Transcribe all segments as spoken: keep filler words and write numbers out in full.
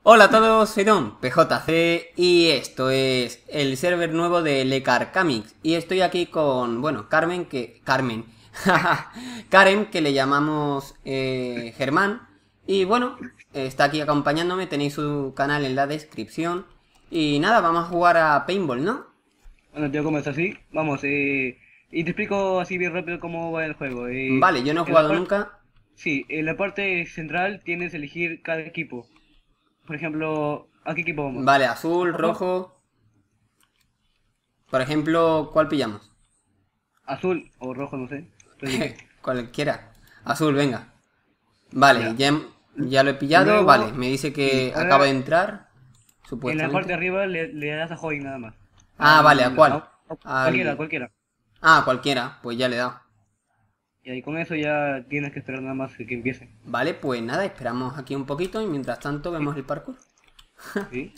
Hola a todos, soy Don P J C y esto es el server nuevo de LeCarCamix. Y estoy aquí con, bueno, Carmen, que... Carmen. Karen, que le llamamos eh, Germán. Y bueno, está aquí acompañándome, tenéis su canal en la descripción. Y nada, vamos a jugar a Paintball, ¿no? Bueno, tío, ¿cómo es así? Vamos, eh, y te explico así bien rápido cómo va el juego. Eh, Vale, yo no he en la jugado par- nunca. sí, en la parte central tienes que elegir cada equipo. Por ejemplo, ¿a qué equipo vamos? Vale, azul, ¿Rojo? rojo. Por ejemplo, ¿cuál pillamos? Azul o rojo, no sé. Tú elige. Cualquiera. Azul, venga. Vale, Ya. ya, ya lo he pillado. Vale, Luego, me dice sí, que acaba de ahora entrar, en la parte de supuestamente. arriba le, le das a Join nada más. Ah, vale, ¿a Al, a- cuál? a- cualquiera, Al... cualquiera. Ah, cualquiera, pues ya le he dado. Y ahí con eso ya tienes que esperar nada más que, que empiece. Vale, pues nada, esperamos aquí un poquito y mientras tanto Sí, vemos el parkour. sí.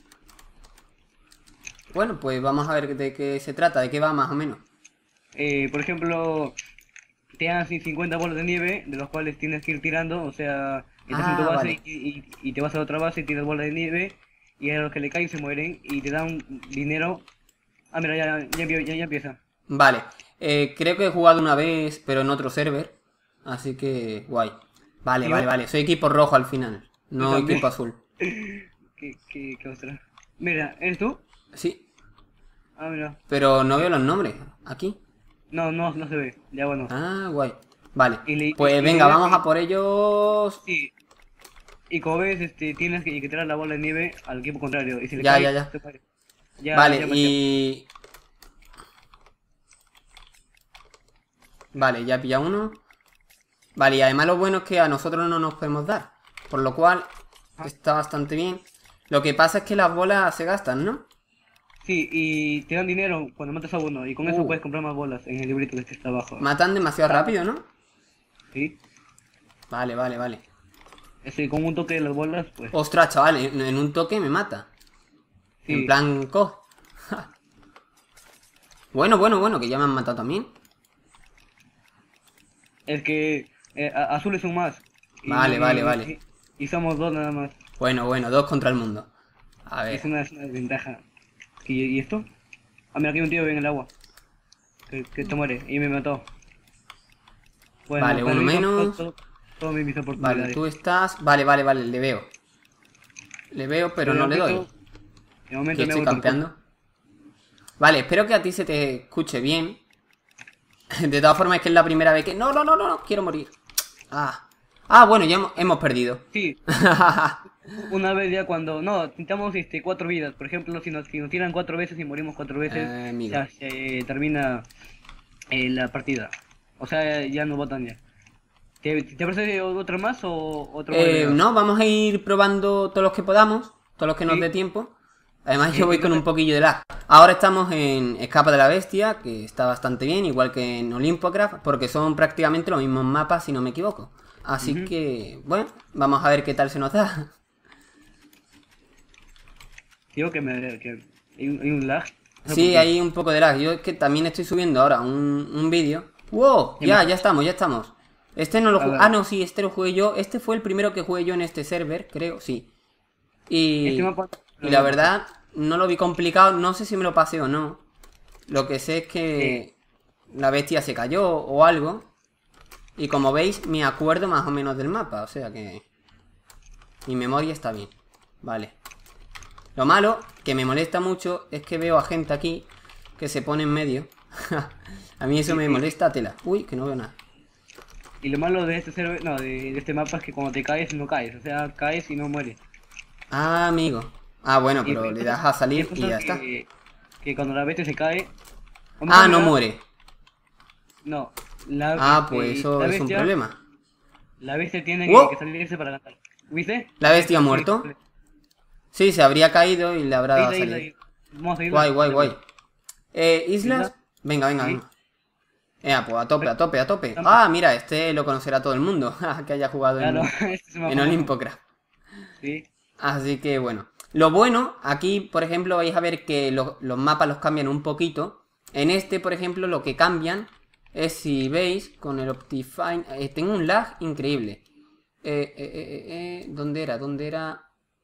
Bueno, pues vamos a ver de qué se trata, de qué va más o menos. Eh, por ejemplo, te dan así cincuenta bolas de nieve, de los cuales tienes que ir tirando, o sea, estás en tu Ah, base vale. y, y- y te vas a la otra base y tiras bolas de nieve, y a los que le caen se mueren, y te dan dinero. Ah, mira, ya, ya, empie- ya, ya empieza. Vale, eh, creo que he jugado una vez, pero en otro server. Así que, guay. Vale, ¿Y vale, yo? vale. Soy equipo rojo al final, Yo no también. equipo azul. ¿Qué, qué, qué otra? Mira, ¿eres tú? Sí, Ah, mira. pero no veo los nombres. ¿Aquí? No, no, no se ve. Ya bueno. Ah, guay. Vale, Y, le, y, pues y la venga, idea es vamos a que, por ellos. sí, y como ves, este, tienes que, que tirar la bola de nieve al equipo contrario, y si le Ya, ya, cae, ya. se muere. Ya, Vale, ya, ya. y... Vale, ya pilla uno. Vale, y además lo bueno es que a nosotros no nos podemos dar. Por lo cual, está bastante bien. Lo que pasa es que las bolas se gastan, ¿no? Sí, y te dan dinero cuando matas a uno y con eso Uh, puedes comprar más bolas en el librito que está abajo. matan demasiado Ah, rápido, ¿no? sí, Vale, vale, vale. ese, con un toque de las bolas, pues Ostras, chaval, en, en un toque me mata. En sí. plan, co. Bueno, bueno, bueno, que ya me han matado también. Es que eh, a- azules son más Vale, vale, y, vale. y, y somos dos nada más. Bueno, bueno, dos contra el mundo. A Es ver. una, es una desventaja. ¿Y, y esto? Ah, mira, aquí hay un tío en el agua que, que te muere y me mató. Vale, Bueno, uno perdí todo, menos. todo, todo mis Vale, oportunidades. tú estás... Vale, vale, vale, le veo. Le veo, pero Pero de no le doy. momento, de momento Que me estoy hago el parkour. campeando. Vale, espero que a ti se te escuche bien. De todas formas, es que es la primera vez que... No, no, no, no, no, quiero morir. Ah, ah bueno, ya hemos, hemos perdido. Sí, una vez ya cuando... No, necesitamos este, cuatro vidas. Por ejemplo, si nos, si nos tiran cuatro veces y morimos cuatro veces, Eh, amigo. ya se termina eh, la partida. O sea, ya no votan ya. ¿Te, te parece otra más o otro más Eh, agregado? no, vamos a ir probando todos los que podamos. Todos los que nos dé Sí. tiempo. Además yo Eh, voy con un entonces, poquillo de lag. Ahora estamos en Escapa de la Bestia, que está bastante bien, igual que en Olympocraft, porque son prácticamente los mismos mapas, si no me equivoco. Así ujú. que, bueno, vamos a ver qué tal se nos da. Digo que, me, que hay, un, hay un lag. No sé por Sí, qué. hay un poco de lag. Yo es que también estoy subiendo ahora un, un vídeo. ¡Wow! Ya Ya, me- ya estamos, ya estamos. Este no lo A jugué. ver, Ah, no, sí, este lo jugué yo. Este fue el primero que jugué yo en este server, creo, sí. este Y, mapa y lo la voy a pasar. verdad, no lo vi complicado. No sé si me lo pasé o no. Lo que sé es Eh, que la bestia se cayó o algo. Y como veis, me acuerdo más o menos del mapa. O sea que mi memoria está bien. Vale. Lo malo, que me molesta mucho, es que veo a gente aquí que se pone en medio. A mí eso y, me y- molesta tela. Uy, que no veo nada. y lo malo de este server, no, de, de este mapa es que cuando te caes no caes. O sea, caes y no mueres. Ah, amigo. Ah, bueno, Y pero hay le cosas, das a y hay salir y cosas ya está. que, que cuando la bestia se cae... a lo mejor Ah, no mira, muere. no, la, Ah, pues este, eso la es un bestia, problema. la bestia tiene que, que ¡Wow! salirse para ganar. ¿Viste? ¿La bestia ha Eso sí, muerto? Sí, se habría caído y le habrá dado a isla, isla, salir. isla. Vamos a seguirla. Guay, guay, guay. Eh, ¿islas? Isla, Venga, venga, sí. venga. Eh, pues a tope, Ve- a tope, a tope. vamos. Ah, mira, este lo conocerá todo el mundo. Que haya jugado Claro, en, este es más en famoso. Olympocraft. Sí, Así que bueno. Lo bueno, aquí por ejemplo vais a ver que lo- los mapas los cambian un poquito. En este, por ejemplo, lo que cambian es, si veis, con el Optifine... eh, tengo un lag increíble. Eh, eh, eh, eh, eh, ¿Dónde era? ¿Dónde era?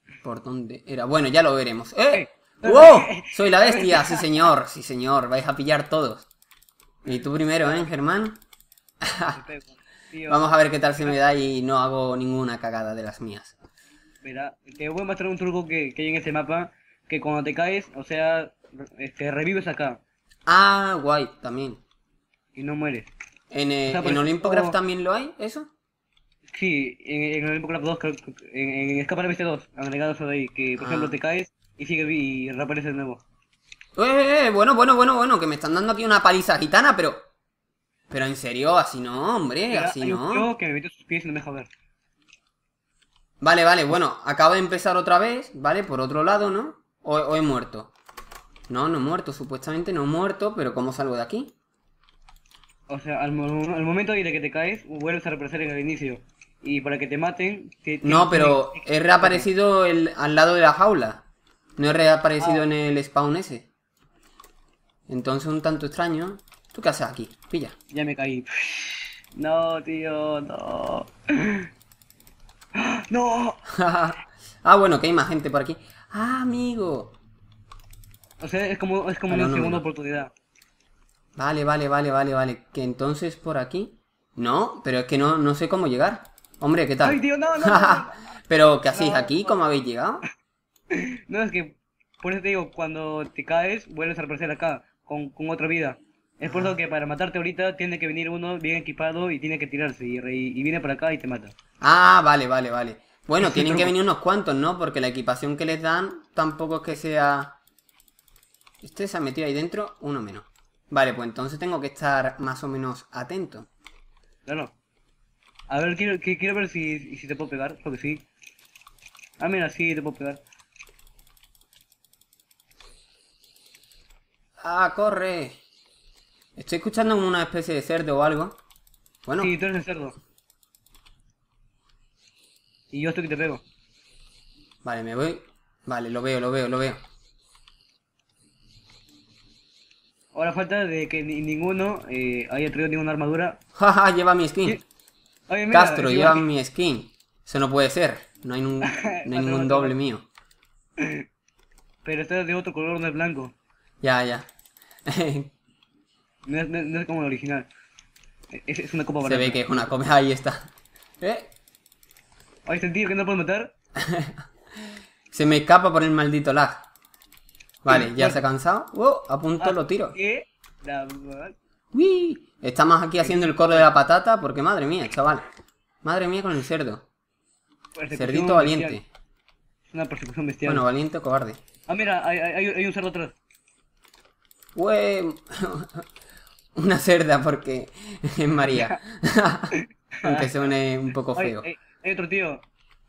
¿Por dónde era? Bueno, ya lo veremos. ¡Eh! Eh, ¡Wow! Soy la bestia, sí señor, sí señor. Vais a pillar todos. Y tú primero, ¿eh, Germán? te pego, tío. Vamos a ver qué tal se me da y no hago ninguna cagada de las mías. Mira, te voy a mostrar un truco que, que hay en este mapa, que cuando te caes, o sea, este, revives acá Ah, guay, también. y no mueres. ¿En, eh, O sea, por ¿en ejemplo, Olympocraft también lo hay, eso? sí, en, en el Olimpo Club dos, creo que- en, en Escapa de Bestia dos, agregado eso de ahí, que por ejemplo Ah. te caes y sigue vi- y reaparece de nuevo. Eh, eh, eh, bueno, bueno, bueno, bueno, que me están dando aquí una paliza gitana, pero... Pero en serio, así no, hombre, Mira, así hay un no. tío que me metió sus pies y no me deja ver. Vale, vale, bueno, acabo de empezar otra vez, ¿vale? Por otro lado, ¿no? O, o he muerto. No, no he muerto, supuestamente no he muerto, pero ¿cómo salgo de aquí? O sea, al, mo- al momento de que te caes, vuelves a reaparecer en el inicio. Y para que te maten... te- No, tienes pero que- he reaparecido el, al lado de la jaula. No he reaparecido Ah. en el spawn ese. Entonces un tanto extraño. ¿Tú qué haces aquí? Pilla. Ya me caí. No, tío, no. No. Ah, bueno, que hay más gente por aquí. Ah, amigo. O sea, es como, es como Pero una no, segunda no. oportunidad. Vale, vale, vale, vale, vale. Que entonces por aquí... No, pero es que no, no sé cómo llegar. Hombre, ¿qué tal? Ay, tío, no, no, no, no. Pero, ¿qué hacéis No. aquí? ¿Cómo habéis llegado? No, es que, por eso te digo, cuando te caes, vuelves a aparecer acá, con, con otra vida. Es por eso que para matarte ahorita tiene que venir uno bien equipado y tiene que tirarse, y, re- y viene para acá y te mata. Ah, vale, vale, vale. Bueno, Es un tienen que truco. venir unos cuantos, ¿no? Porque la equipación que les dan tampoco es que sea... Este se ha metido ahí dentro, uno menos. Vale, pues entonces tengo que estar más o menos atento. Claro. A ver, quiero, que- quiero ver si, si te puedo pegar, porque sí. Ah, mira, sí, te puedo pegar. ¡Ah, corre! Estoy escuchando como una especie de cerdo o algo. Bueno, Sí, tú eres el cerdo. Y yo estoy que te pego. vale, me voy. Vale, lo veo, lo veo, lo veo. Ahora falta de que ni- ninguno eh, haya traído ninguna armadura. Jaja, lleva mi skin. Sí. Oye, mira, Castro, encima lleva aquí- mi skin. Eso no puede ser. No hay, nun- no hay No, ningún no, doble no. mío. Pero está de otro color, no es blanco. Ya, ya. No es, no es- no es como el original. Es, es una copa Se barata. ve que es una come. Ahí está. ¿Eh? ¿Hay sentido que no puedes matar? Se me escapa por el maldito lag. Vale, ya Bueno. se ha cansado. Wow, a punto Ah, lo tiro. ¿Qué? La verdad. ¡Uy! Estamos aquí haciendo el coro de la patata porque madre mía, chaval. Madre mía con el cerdo. Persecución Cerdito bestial. valiente. Es una persecución bestial. Bueno, valiente o cobarde. Ah, mira, hay, hay, hay un cerdo atrás. Ué, una cerda porque es María. Aunque suene un poco Hay, feo. hay, hay otro tío.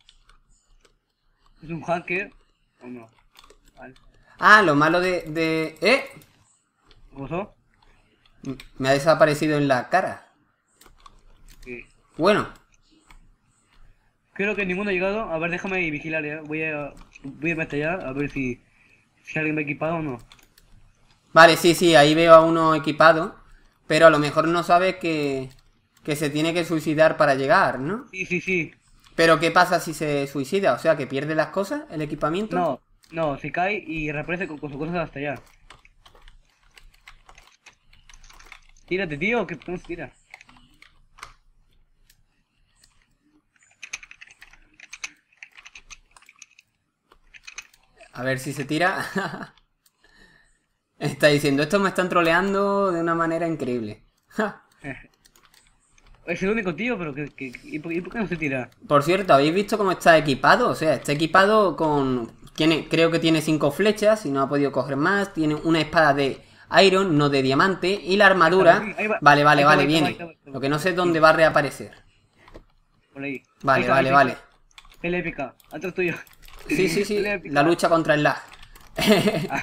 ¿Es un hacker? ¿O no? Vale. Ah, lo malo de... de... ¡Eh! ¿Qué pasó? M- Me ha desaparecido en la cara. Que- Bueno, Creo que ninguno ha llegado. A ver, déjame vigilar ya. Voy a, voy a irme hasta allá a ver si, si alguien me ha equipado o no. vale, sí, sí, ahí veo a uno equipado. Pero a lo mejor no sabe que... que se tiene que suicidar para llegar, ¿no? Sí, sí, sí. Pero ¿qué pasa si se suicida? O sea, que pierde las cosas, el equipamiento. No, no, se cae y reaparece con, con sus cosas hasta allá. Tírate, tío, que no se tira. A ver si se tira. Está diciendo, estos me están troleando de una manera increíble. Es el único tío, pero que, que, ¿y, por, y por qué no se tira? Por cierto, ¿habéis visto cómo está equipado? O sea, está equipado con... Tiene, creo que tiene cinco flechas y no ha podido coger más. Tiene una espada de iron, no de diamante. Y la armadura... Ahí va, ahí va. Vale, vale, Ahí vale, va, ahí va, viene. ahí va, ahí va. Lo que no sé es dónde va a reaparecer. Por ahí. Ahí Vale, está, vale, ahí vale. está. Pelea épica, atrás tuyo. Sí, sí, sí. Pelea épica. La lucha contra el lag. Ah.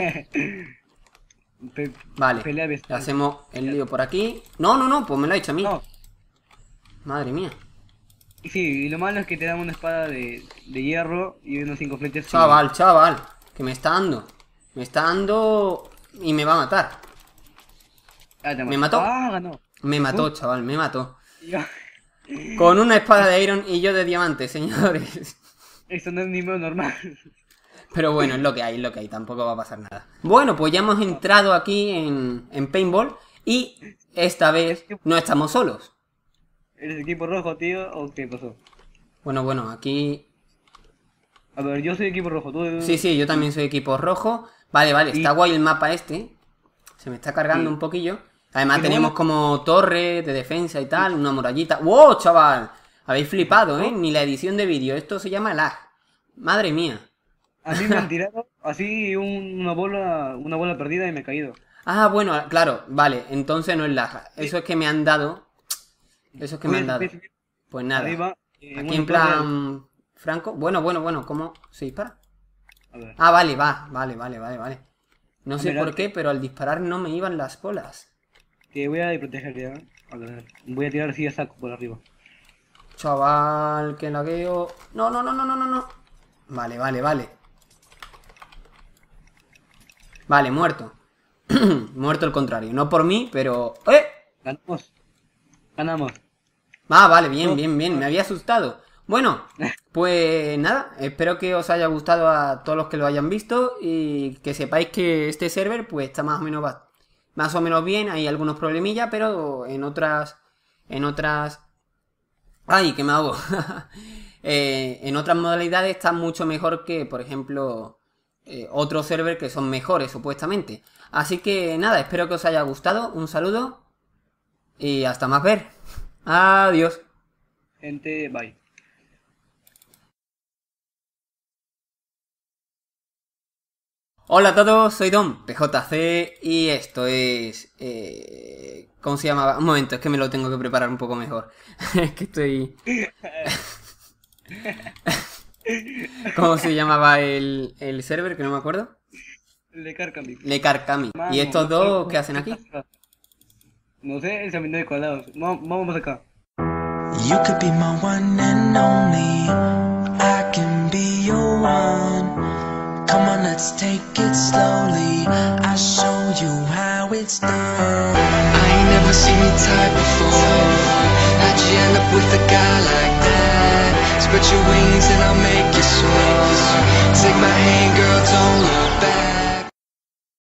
Pe- Vale. Pelea Le bestial. hacemos el lío por aquí. No, no, no, pues me lo ha hecho a mí. No, Madre mía. y sí, y lo malo es que te dan una espada de, de hierro y unos cinco flechas. y- Chaval, chaval. Que me está dando. Me está dando... Y me va a matar. Ah, te ¿Me mató? Ah, ganó. Me mató, Uh. chaval, me mató. Y yo- Con una espada de iron y yo de diamante, señores. Esto no es ni medio normal. Pero bueno, es lo que hay, es lo que hay, tampoco va a pasar nada. Bueno, pues ya hemos entrado aquí en, en Paintball y esta vez no estamos solos. ¿Eres equipo rojo, tío? ¿O qué pasó? Bueno, bueno, aquí... A ver, yo soy equipo rojo, tú... Sí, sí, yo también soy equipo rojo. Vale, vale, está Y- guay el mapa este. Se me está cargando Sí. un poquillo. Además Y tenemos bueno- como torre de defensa y tal, una murallita. ¡Wow, chaval! Habéis flipado, ¿eh? ¿No? Ni la edición de vídeo, esto se llama lag. Madre mía. A mí me han tirado así un- una bola una bola perdida y me he caído. Ah, bueno, claro, vale, entonces no es lag. Eso es que me han dado. Eso es que me han Ves- dado. ves- Pues nada. Arriba, eh, Aquí una en torre- plan... Franco. Bueno, bueno, bueno, ¿cómo se dispara? A ver, Ah, vale, va, vale, vale, vale, vale. No sé Mira, por qué, pero al disparar no me iban las bolas. te voy a proteger ya. A ver, voy a tirar así a saco por arriba. Chaval, que lagueo. No, no, no, no, no, no, no. Vale, vale, vale. Vale, muerto. Muerto el contrario. No por mí, pero... ¡Eh! Ganamos. Ganamos. Ah, vale, bien, bien, bien. Me había asustado. Bueno, pues nada. Espero que os haya gustado a todos los que lo hayan visto y que sepáis que este server pues está más o menos va- más o menos bien. Hay algunos problemillas, pero en otras... En otras... ¡Ay, que me hago! Eh, en otras modalidades está mucho mejor que, por ejemplo, eh, otros servers que son mejores, supuestamente. Así que nada, espero que os haya gustado. Un saludo y hasta más ver. Adiós. Gente, bye. Hola a todos, soy Don P J C y esto es... Eh, ¿cómo se llamaba? Un momento, es que me lo tengo que preparar un poco mejor. Es que estoy... ¿Cómo se llamaba el, el server? Que no me acuerdo. Le carcami. Le Carcami. ¿Y estos dos qué hacen aquí? No sé, se me de colados. Vamos, vamos acá. You could be my one and only. I can be your one. Come on, let's take it slowly. I'll show you how it's done. I ain't never seen your type before. How'd you end up with a guy like that? Spread your wings and I'll make you swing. Take my hand, girl, don't look back.